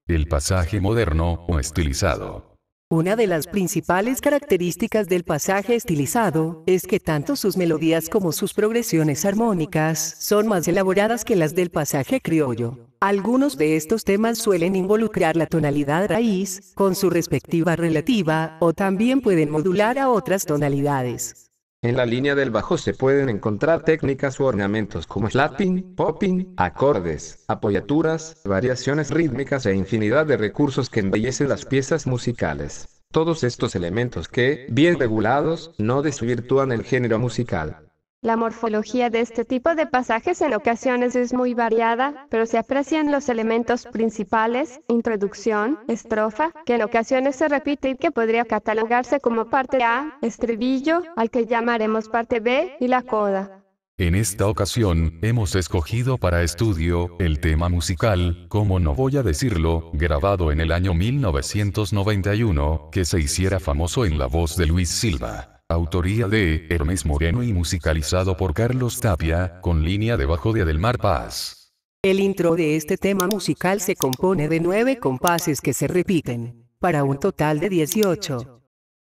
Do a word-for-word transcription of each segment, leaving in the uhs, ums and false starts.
El pasaje moderno o estilizado. Una de las principales características del pasaje estilizado es que tanto sus melodías como sus progresiones armónicas son más elaboradas que las del pasaje criollo. Algunos de estos temas suelen involucrar la tonalidad raíz, con su respectiva relativa, o también pueden modular a otras tonalidades. En la línea del bajo se pueden encontrar técnicas u ornamentos como slapping, popping, acordes, apoyaturas, variaciones rítmicas e infinidad de recursos que embellecen las piezas musicales. Todos estos elementos que, bien regulados, no desvirtúan el género musical. La morfología de este tipo de pasajes en ocasiones es muy variada, pero se aprecian los elementos principales, introducción, estrofa, que en ocasiones se repite y que podría catalogarse como parte A, estribillo, al que llamaremos parte B, y la coda. En esta ocasión, hemos escogido para estudio el tema musical, como no voy a decirlo, grabado en el año mil novecientos noventa y uno, que se hiciera famoso en la voz de Luis Silva. Autoría de Hermes Moreno y musicalizado por Carlos Tapia, con línea de bajo de Adelmar Paz. El intro de este tema musical se compone de nueve compases que se repiten, para un total de dieciocho.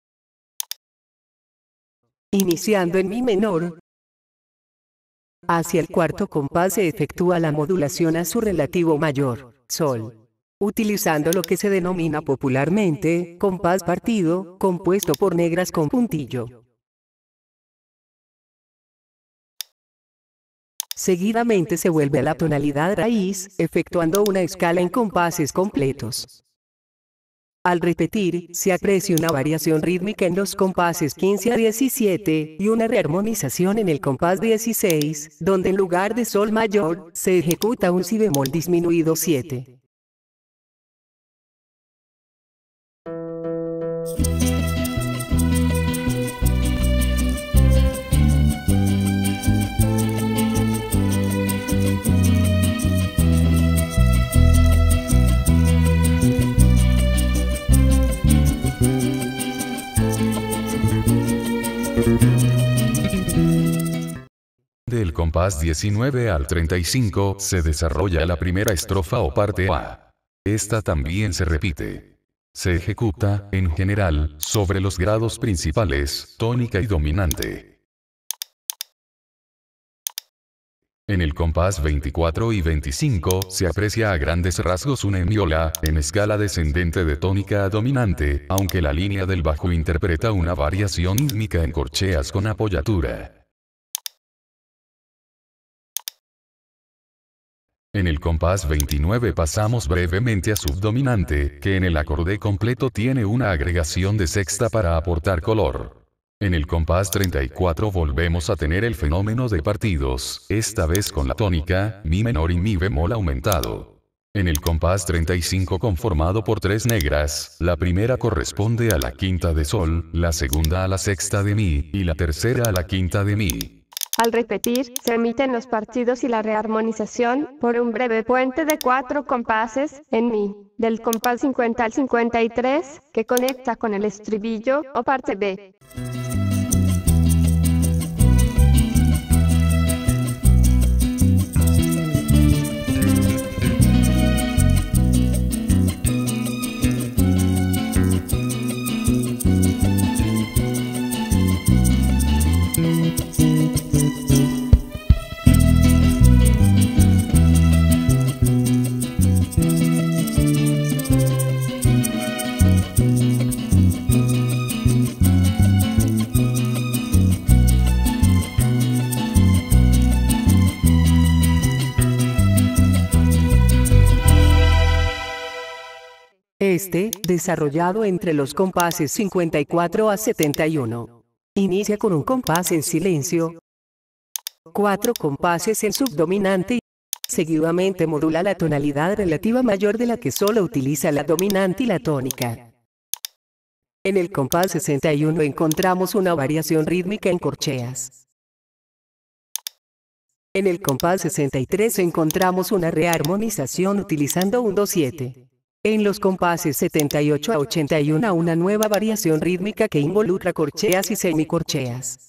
Iniciando en mi menor, hacia el cuarto compás se efectúa la modulación a su relativo mayor, sol, utilizando lo que se denomina popularmente compás partido, compuesto por negras con puntillo. Seguidamente se vuelve a la tonalidad raíz, efectuando una escala en compases completos. Al repetir, se aprecia una variación rítmica en los compases quince a diecisiete y una rearmonización en el compás dieciséis, donde en lugar de sol mayor, se ejecuta un si bemol disminuido siete. Del compás diecinueve al treinta y cinco se desarrolla la primera estrofa o parte A. Esta también se repite. Se ejecuta, en general, sobre los grados principales, tónica y dominante. En el compás veinticuatro y veinticinco se aprecia a grandes rasgos una enviola, en escala descendente de tónica a dominante, aunque la línea del bajo interpreta una variación rítmica en corcheas con apoyatura. En el compás veintinueve pasamos brevemente a subdominante, que en el acorde completo tiene una agregación de sexta para aportar color. En el compás treinta y cuatro volvemos a tener el fenómeno de partidos, esta vez con la tónica, mi menor y mi bemol aumentado. En el compás treinta y cinco conformado por tres negras, la primera corresponde a la quinta de sol, la segunda a la sexta de mi, y la tercera a la quinta de mi. Al repetir, se emiten los partidos y la rearmonización, por un breve puente de cuatro compases, en mi, del compás cincuenta al cincuenta y tres, que conecta con el estribillo, o parte B. Este, desarrollado entre los compases cincuenta y cuatro a setenta y uno. Inicia con un compás en silencio, cuatro compases en subdominante y seguidamente modula la tonalidad relativa mayor de la que solo utiliza la dominante y la tónica. En el compás sesenta y uno encontramos una variación rítmica en corcheas. En el compás sesenta y tres encontramos una rearmonización utilizando un dos siete. En los compases setenta y ocho a ochenta y uno una nueva variación rítmica que involucra corcheas y semicorcheas.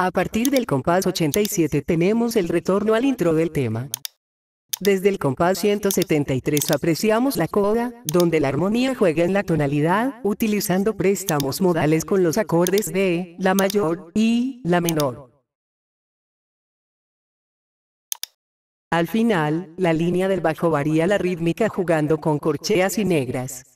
A partir del compás ochenta y siete tenemos el retorno al intro del tema. Desde el compás ciento setenta y tres apreciamos la coda, donde la armonía juega en la tonalidad, utilizando préstamos modales con los acordes de la mayor y la menor. Al final, la línea del bajo varía la rítmica jugando con corcheas y negras.